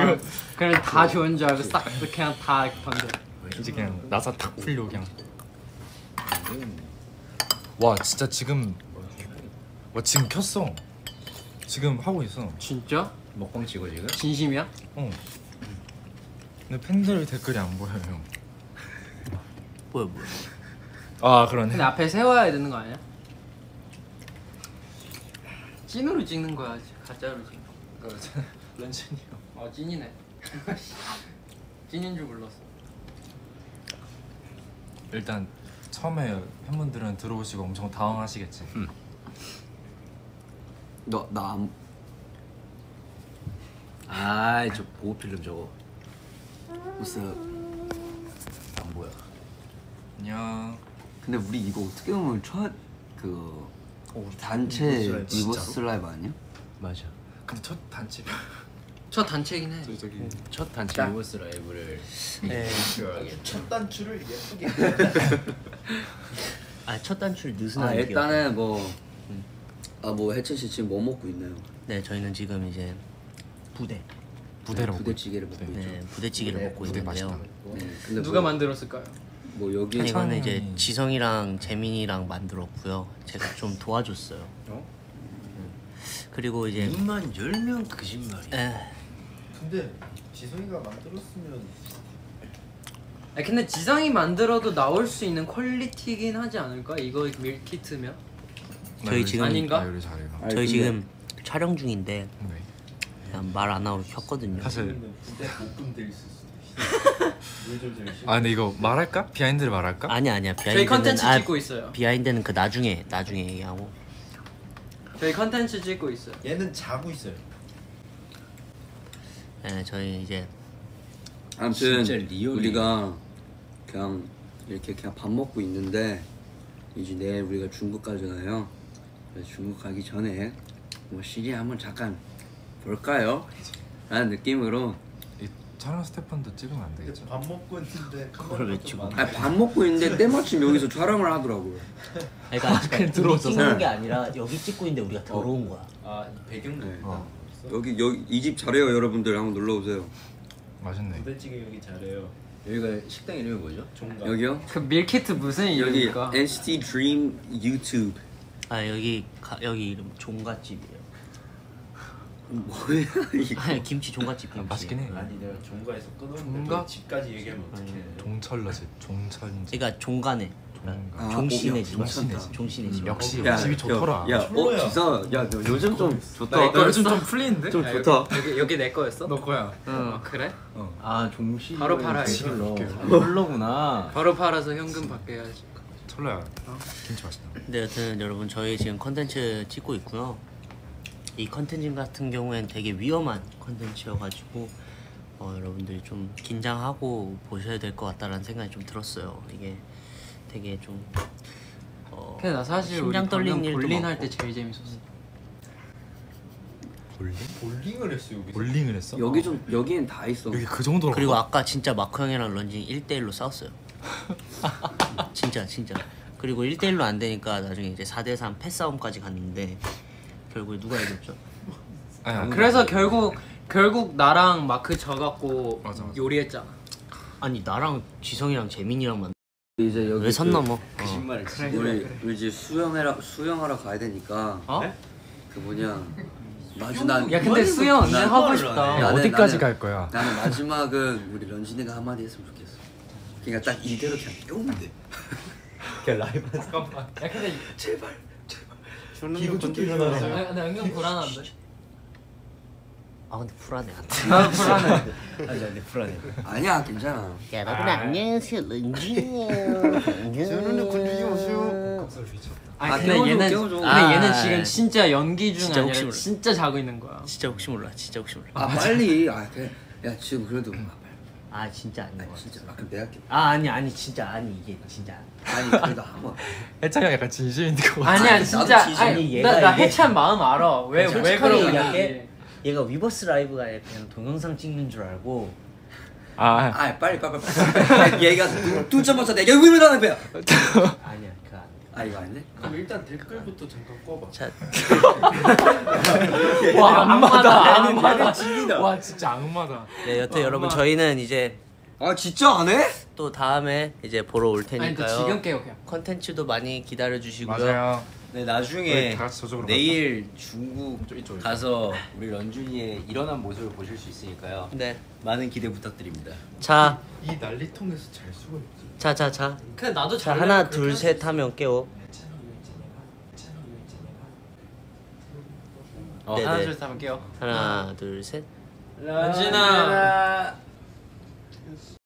그냥 다 좋은 줄 알고 싹 그냥 다 던져. 이제 그냥 나사 탁 풀려 그냥. 와 진짜 지금 지금 켰어. 지금 하고 있어. 진짜? 먹방 찍어 지금? 진심이야? 어. 근데 팬들 댓글이 안 보여요. 뭐야? 아 그러네. 근데 앞에 세워야 되는 거 아니야? 찐으로 찍는 거야, 가짜로 찍는 거. 런쥔이요. 찐이네. 찐인 줄 몰랐어. 일단 처음에 팬분들은 들어오시고 엄청 당황하시겠지. 저 보호 필름 저거. 무슨 안 보여. 안녕. 근데 우리 이거 어떻게 보면 첫 단체 리버스 라이브 아니야? 맞아. 근데 첫 단체. 첫 단체긴 해. 저기 첫 단체 리버스 라이브를 첫 단추를 예쁘게. 첫 단추를 느슨하게. 일단은 뭐 해찬 씨 지금 뭐 먹고 있나요? 네, 저희는 지금 이제 부대찌개를 먹고 있죠. 네, 부대찌개를 먹고 있는데요. 네, 근데 누가 만들었을까요? 뭐 여기 이거는 이제 지성이랑 재민이랑 만들었고요. 제가 좀 도와줬어요. 그리고 이제 입만 열면 거짓말이야. 근데 지성이가 만들었으면. 근데 지성이 만들어도 나올 수 있는 퀄리티긴 하지 않을까? 이거 밀키트면? 저희 지금 아닌가? 요리 잘해요. 저희 지금 촬영 중인데 네. 그냥 말 안 하고 켰거든요. 사실 부대 볶음 될 수 있어. 근데 이거 말할까? 비하인드를 말할까? 아니야. 저희 컨텐츠 비하인드는 찍고 있어요. 비하인드는 그 나중에 얘기하고. 저희 컨텐츠 찍고 있어요. 얘는 자고 있어요. 네, 저희 이제 아무튼 진짜 리얼이에요. 우리가 그냥 이렇게 그냥 밥 먹고 있는데 이제 내일 우리가 중국 가잖아요. 그래서 중국 가기 전에 뭐 시리 한번 잠깐 볼까요? 라는 느낌으로. 이 촬영 스태프분도 찍으면 안 되겠죠? 밥 먹고 있는데 그걸 왜 찍어? 밥 먹고 있는데 때마침 여기서 촬영을 하더라고요. 그러니까 들어왔어. 찍는 게 아니라 여기 찍고 있는데 우리가 들어온 거야. 배경도. 네. 여기 이 집 잘해요, 여러분들. 한번 놀러 오세요. 맛있네. 부대찌개 여기 잘해요. 여기가 식당 이름이 뭐죠? 종각. 여기요? 그 밀키트 무슨 여기 이름입니까? NCT Dream YouTube. 여기 이름 종갓집이에요. 뭐야 이거? 김치 종갓집 김치. 맛있긴 해. 아니 내가 종가에서 끊었는데 종가? 너 집까지 얘기하면 어떡해. 종철러집, 종철집. 그러니까 종간에 종가. 종신의 집. 괜찮다. 종신의 집. 역시 야, 집이 좋더라. 지사, 야, 너 요즘 좀 좋다. 나 요즘 좀 풀리는데? 좀 좋다. 여기 내 거였어? 너 거야. 그래? 종시. 바로 팔아야지. 컬러구나. 바로 팔아서 현금 받게 해야지. 철러야. 김치 맛있다. 네, 여튼 여러분 저희 지금 컨텐츠 찍고 있고요. 이 컨텐츠 같은 경우엔 되게 위험한 컨텐츠여가지고 여러분들이 좀 긴장하고 보셔야 될 것 같다라는 생각이 좀 들었어요. 이게 되게 좀 근데 나 사실 심장 우리 떨리는 일도 볼링 많고. 할 때 제일 재밌었어. 볼링을 했어 여기서. 볼링을 했어? 여기엔 다 있어. 여기 그 정도로. 그리고 아까 진짜 마크 형이랑 런쥔이 1대1로 싸웠어요. 진짜. 그리고 1대1로 안 되니까 나중에 이제 4대3 패싸움까지 갔는데 결국에 누가 이겼죠? 그래서 결국 나랑 마크 져갖고 맞아. 요리했잖아. 아니 나랑 지성이랑 재민이랑만 이제 여기 왜 선 넘어? 거짓말을 우리 이제 수영하러 가야 되니까. 그 뭐냐. 야 근데 수영 언제 하고 싶다. 야, 어디까지 갈 거야? 나는 마지막은 우리 런쥔이가 한마디 했으면 좋겠어. 그러니까 딱 이대로 그냥 깨우면 돼. 그냥 라이브. 잠깐만. 야 근데 제발. 기분 좋게 일어나서. 나 은근 불안한데. 근데 불안해. 나도 불안해. 아니 불안해. 아니야, 괜찮아. 여러분 안녕하세요 런쥔이에요. 저는 군중이 오세요. 근데 깨워줘. 얘는 지금 진짜 연기 중 진짜 아니라 혹시 몰라. 진짜 자고 있는 거야. 진짜 혹시 몰라. 빨리. 그래. 야, 지금 그래도 진짜 아닌 거 같아. 진짜 그럼 내가 할게. 아니 진짜 이게 진짜. 아니, 그래도 한번. 해찬이 형 약간 진심인 것 같아. 아니야 진짜. 진심. 아니 얘가 나 이게- 해찬 마음 알아. 왜 솔직하게 그런 얘기할게. 얘가 위버스 라이브가 그냥 동영상 찍는 줄 알고. 빨리. 얘가 뚜쩍 맞춰 내가 왜 이러는 거야? 아니야 그거 안 돼. 아 이거 아닌데? 그럼 일단 댓글부터 잠깐 꺼봐. 자, 와 악마다. 악마다 진이다. 와 진짜 악마다. 네 여튼 여러분 저희는 이제 아 진짜 안 해? 또 다음에 이제 보러 올 아니 또 테니까요. 지금 깨요 그냥. 컨텐츠도 많이 기다려 주시고요. 맞아요. 네 우리 나중에 다 같이 저쪽으로 내일 중국 이쪽으로. 가서 우리 런쥔이의 일어난 모습을 보실 수 있으니까요. 네. 많은 기대 부탁드립니다. 자, 이 난리통에서 잘 수가 있지. 자. 근데 나도 자 잘 하나 둘 셋 하면 깨워. 네네. 하나 둘 셋 하면 깨요. 하나 둘 셋. 런쥔아.